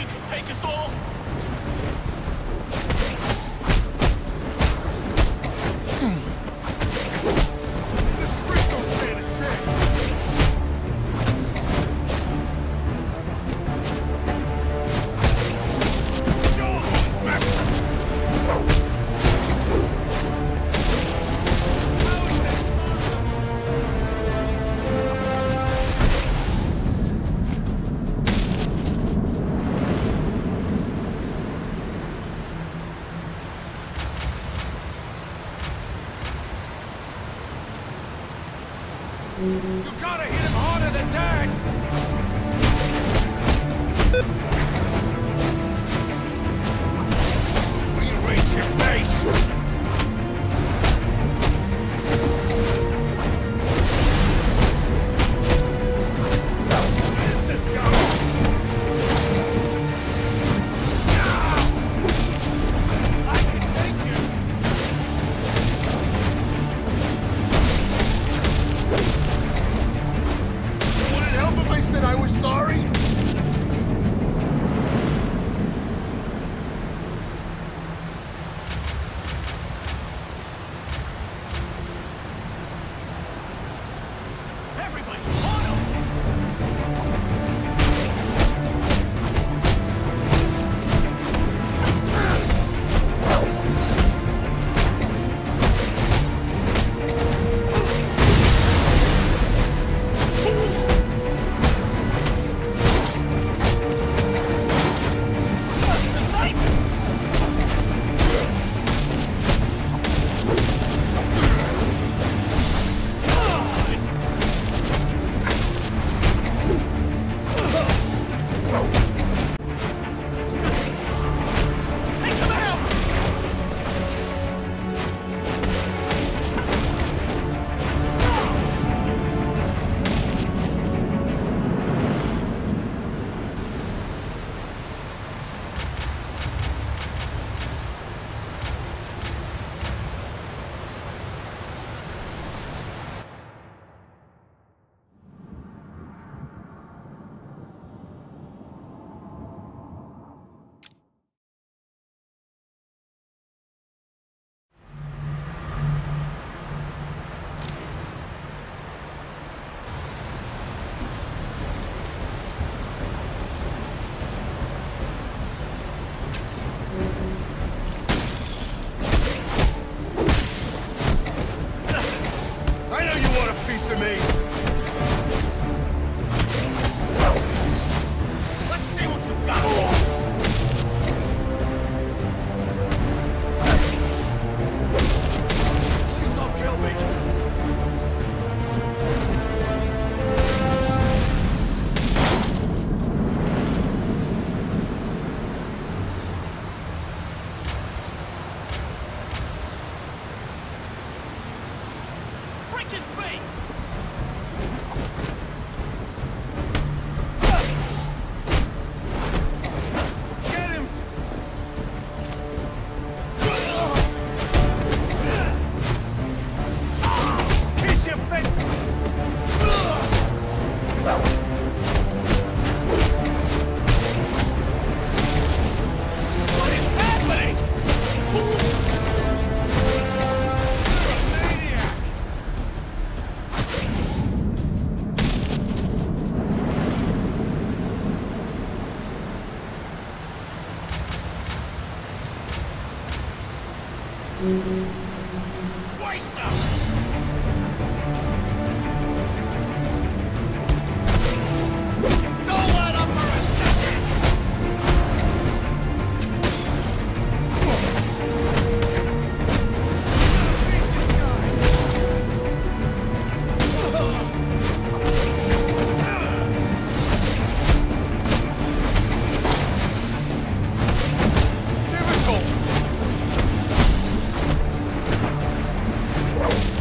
you could take us all? This freak don't stand a chance. You gotta hit him harder than that! Rearrange your face! Where's this guy? I can take you! Would it help if I said I was sorry? Everybody, on him! I know you want a piece of me! Let's see what you got! Please don't kill me! Break his face! Get him! Kiss your face! What is happening? You're a maniac! Waste them! Don't let up for a second! Difficult!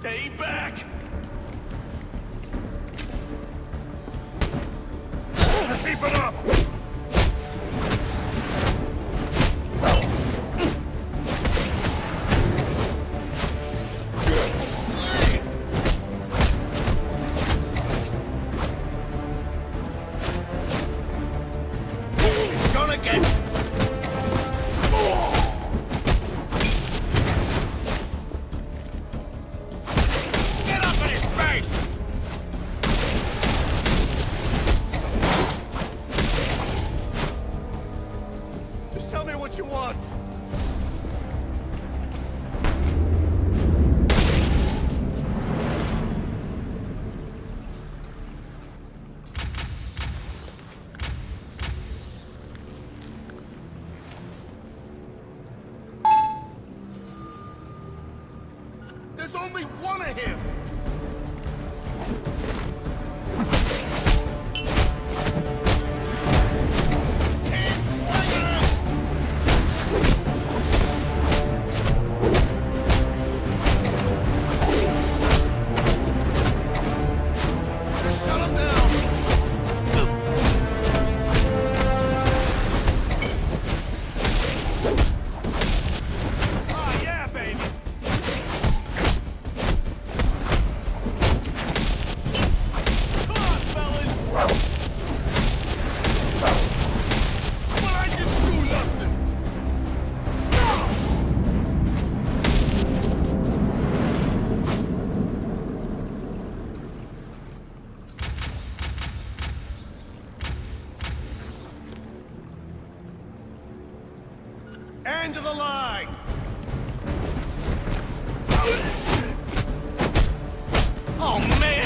Stay back! Keep it up! He's gonna get... Get up in his face! Just tell me what you want. There's only one of him! Just shut him down! Ah, yeah, baby! Come on, fellas! But I didn't do nothing! End of the line! Oh, man!